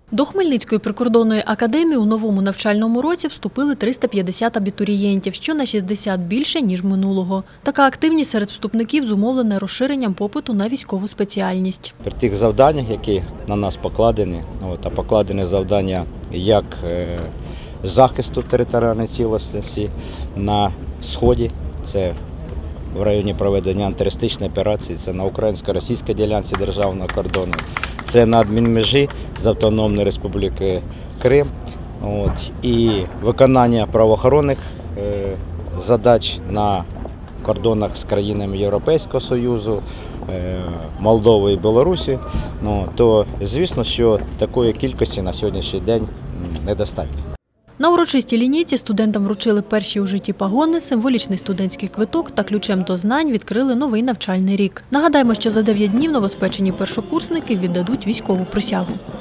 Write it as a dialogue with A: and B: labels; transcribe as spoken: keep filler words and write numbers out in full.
A: До Хмельницької прикордонної академії у новому навчальному році вступили триста п'ятдесят абітурієнтів, що на шістдесят більше, ніж минулого. Така активність серед вступників зумовлена розширенням попиту на військову спеціальність.
B: При тих завданнях, які на нас покладені, от, а покладені завдання як захисту територіальної цілісності на Сході, це в районі проведення антитерористичної операції, це на українсько-російській ділянці державного кордону, це на адмінмежі з Автономної Республіки Крим, от, і виконання правоохоронних е, задач на кордонах з країнами Європейського Союзу, е, Молдови і Білорусі, ну, то звісно, що такої кількості на сьогоднішній день недостатньо.
A: На урочистій лінійці студентам вручили перші у житті пагони, символічний студентський квиток та ключем до знань відкрили новий навчальний рік. Нагадаємо, що за дев'ять днів новоспечені першокурсники віддадуть військову присягу.